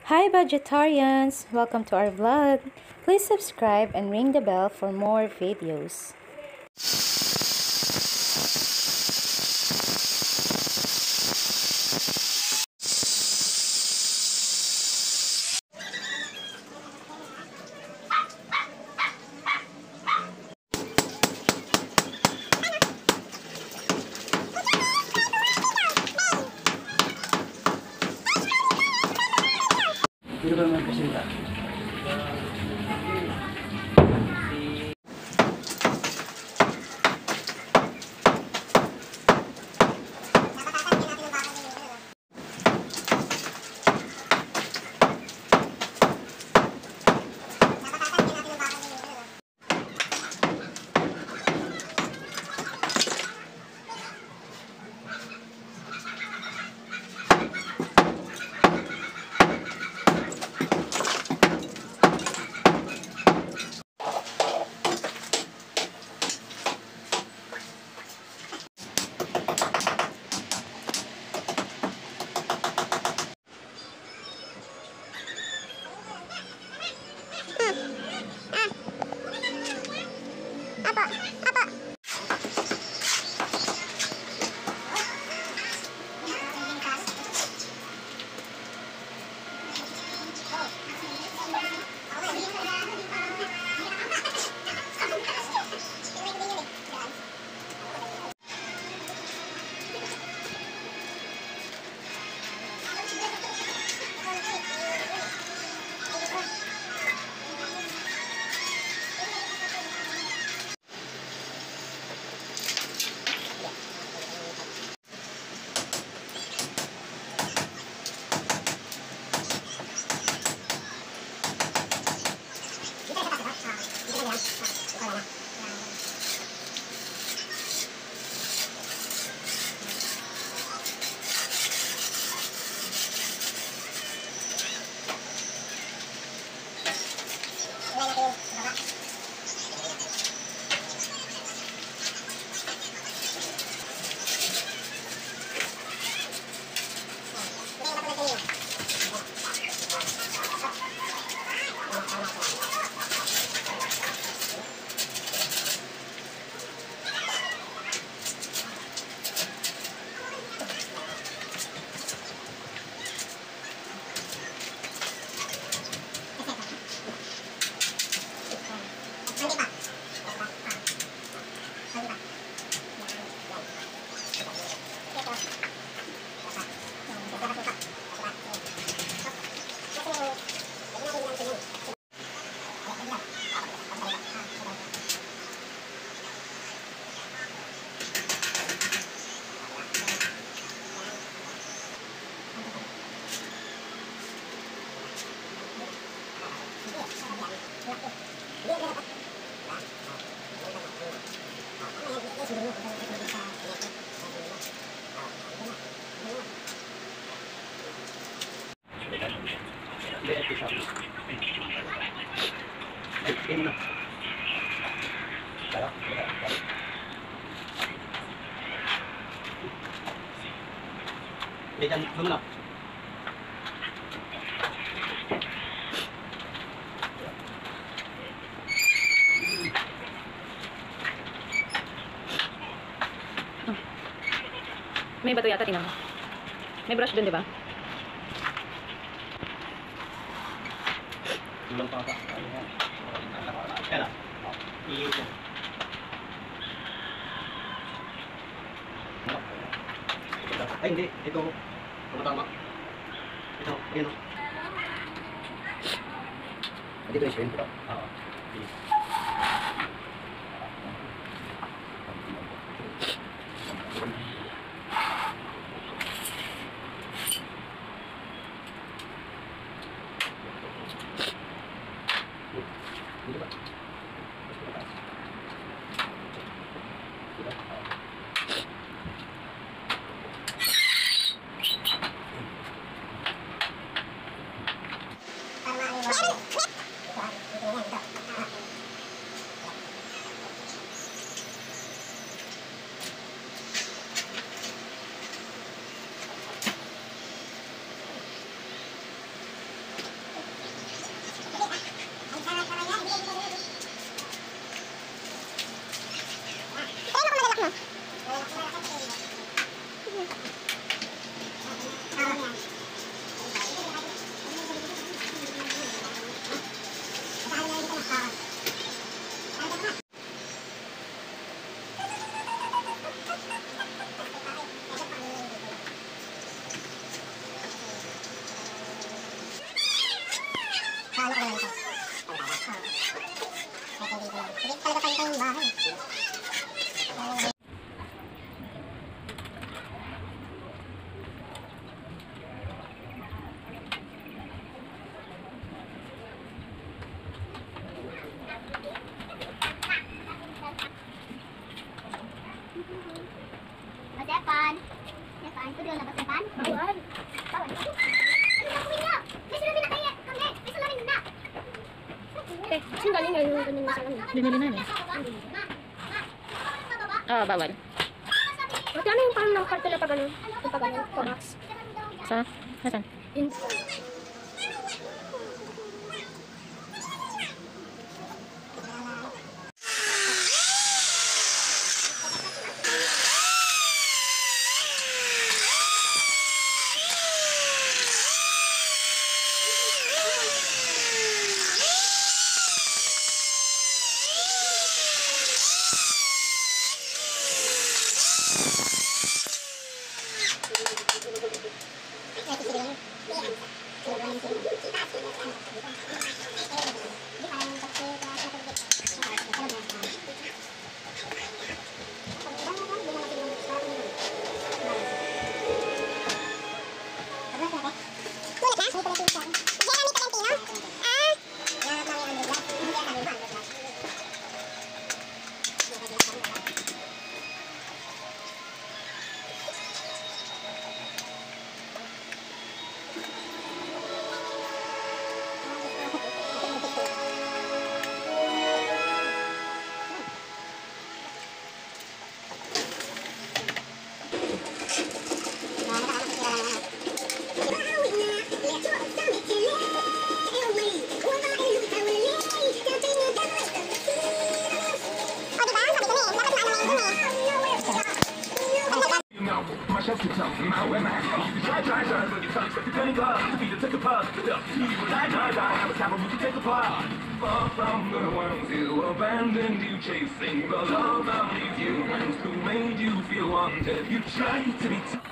Hi budgetarians! Welcome to our vlog. Please subscribe and ring the bell for more videos. Hindi ba naman pasinta? May bato yata, tingnan mo. May brush dun, di ba? Ay, hindi. Ito. Tumatama. Ito. Ayan o. Dito yung shrimp. Oo. Dito ba? Kasi galing nga yung ganun na sa lamin. Binili na eh. Oh, bawal. Magkano yung parang ng karton na pag ano? Yung pag ano? Pag-box. Sa? Nasaan? Yun. My chest is up, my wet my you can try, but you can't expect to turn it up. To be the take apart, you will die, have a time we can take apart. Far from the ones who abandoned you, chasing the love that leaves you, and who made you feel wanted. You tried to be